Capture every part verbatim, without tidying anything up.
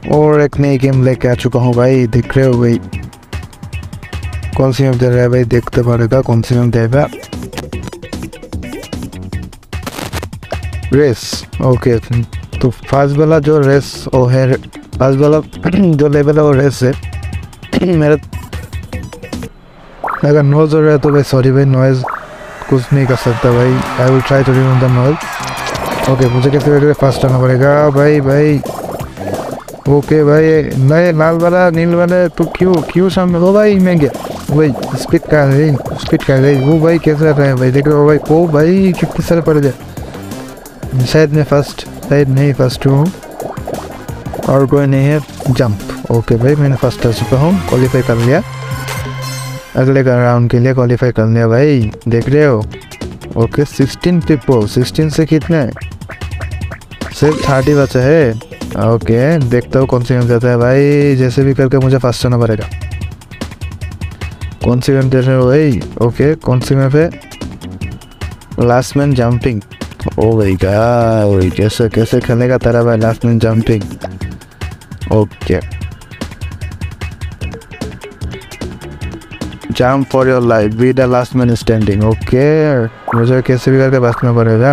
और एक नई गेम लेके आ चुका हूँ भाई, देख रहे हो भाई। कौन सी गेम दे रहा है भाई, देखते पड़ेगा कौन सी गेम देगा। Race, okay. तो फर्स्ट वाला जो रेस वो है, फर्स्ट वाला जो लेवल है वो रेस है। मेरा अगर नॉइज हो रहा है तो भाई सॉरी भाई, नॉइज कुछ नहीं कर सकता भाई। I will try to remove the noise. Okay, मुझे कैसे करके फास्ट आना पड़ेगा भाई भाई। ओके भाई, नए लाल वाला नील वाला तो क्यों क्यों सामने हो भाई। मैं गया भाई, स्पीड का गई स्पीड का गई वो भाई। कैसे रहा है भाई, देख रहे हो भाई। ओ भाई कितने सारे पड़ गए। शायद मैं फर्स्ट शायद नहीं फर्स्ट हूँ और कोई नहीं है। जंप, ओके भाई मैंने फर्स्ट आ चुका हूँ, क्वालिफाई कर लिया। अगले राउंड के लिए क्वालिफाई कर लिया भाई, देख रहे हो। ओके, सिक्सटीन पीपल, सिक्सटीन से कितने, सिर्फ थर्टी बचा है। ओके, देखता हूँ कौन सी गेम जाता है भाई। जैसे भी करके मुझे फर्स्ट आना पड़ेगा। कौन सी गेम दे रहे हो भाई। ओके, कौन सी गेम है, लास्ट मैन जंपिंग। ओ भाई गॉड, कैसे कैसे खेलेगा तेरा भाई last man jumping. Okay, jump for your life, be the last man standing. Okay, मुझे कैसे भी करके बचना पड़ेगा।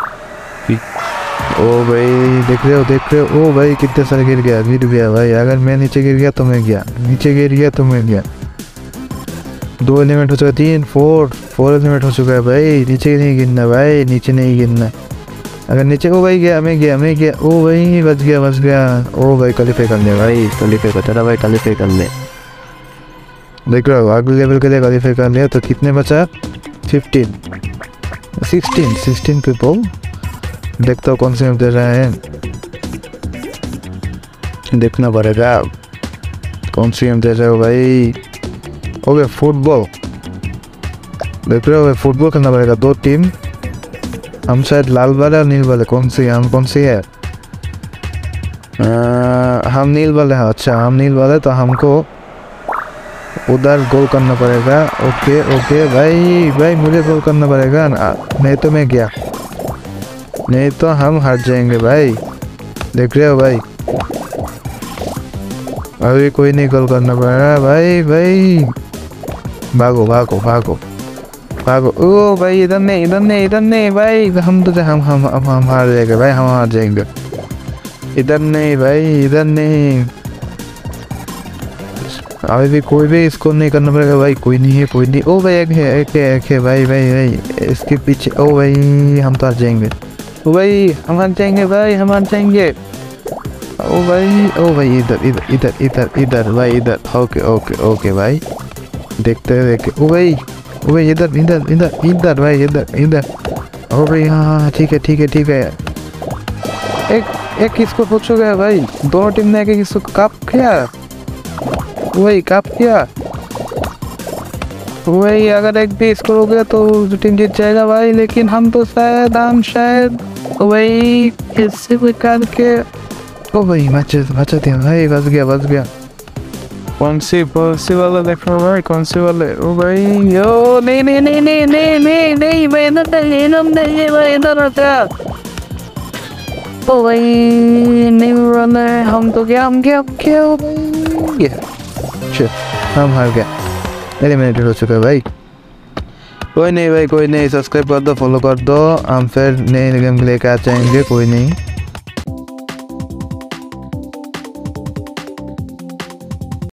ओ भाई देख रहे हो देख रहे हो। ओ भाई कितने सारे गिर गया गिर गया भाई। अगर मैं नीचे गिर गया तो मैं गया, नीचे गिर गया तो मैं गया। दो एलिमेंट हो चुका है, तीन फोर फोर एलिमेंट हो चुका है भाई। नीचे नहीं गिरना भाई, नीचे नहीं गिरना। अगर नीचे, ओ भाई गया, मैं गया मैं गया। ओ भाई बच गया बच गया। ओ भाई क्वालिफाई कर लिया भाई, क्वालिफाई कर तेरा भाई, क्वालिफाई कर ले। देख रहे हो अगले लेवल के लिए क्वालिफाई कर लिया। तो कितने बचा, फिफ्टीन सिक्सटीन सिक्सटीन पीपल। देखता हूँ कौन से दे रहा है, देखना पड़ेगा कौन सी गेम दे रहे हो भाई। ओके, फुटबॉल देख रहे हो भाई, फुटबॉल खेलना पड़ेगा। दो टीम, हम शायद लाल वाले और नील वाले। कौन सी हम कौन सी है, आ, हम नील वाले हैं। अच्छा हम नील वाले, तो हमको उधर गोल करना पड़ेगा। ओके ओके भाई भाई मुझे गोल करना पड़ेगा, नहीं तो मैं गया, नहीं तो हम हार जाएंगे भाई। देख रहे हो भाई, अभी कोई नहीं गोल करना पड़ेगा भाई भाई। भागो भागो भागो भागो। ओ भाई इधर नहीं इधर नहीं इधर नहीं भाई। हम तो हम हम हम हम हार जाएंगे भाई, हम हार जाएंगे। इधर नहीं भाई इधर नहीं। अभी भी कोई भी इसको नहीं करना पड़ेगा भाई। कोई नहीं है कोई नहीं। ओ भाई एक है एक है एक है भाई भाई भाई इसके पीछे। ओ भाई हम तो हार जाएंगे। ओ भाई हम हार जाएंगे भाई, हम हार जाएंगे। ओ भाई ओ भाई इधर इधर इधर इधर इधर भाई इधर। ओके ओके ओके भाई, देखते हैं देखे। ओ भाई ओ भाई इधर इधर इधर इधर भाई इधर इधर। ओ भाई हाँ हाँ ठीक है ठीक है ठीक है। एक एक किसको पूछ गया भाई, दोनों टीम ने एक किसको कप किया। वही कप किया वही। अगर एक भी स्कोर हो गया तो टीम जीत जाएगा भाई। लेकिन हम तो शायद हम शायद वही इससे निकाल के। ओ भाई बच बचा दिया भाई, बच गया बच गया। कौन सी कौन सी वाला देख रहा भाई, कौन सी वाले। ओ भाई यो नहीं नहीं नहीं नहीं नहीं नहीं नहीं भाई इधर नहीं नहीं भाई इधर आता। ओ भाई नहीं रन है, हम तो क्या हम क्या क्या भाई। शिट, हम हार गया, एलिमिनेटेड हो चुका है भाई। कोई नहीं भाई कोई नहीं, सब्सक्राइब कर दो, फॉलो कर दो। हम फिर नए गेम लेकर आ जाएंगे, कोई नहीं।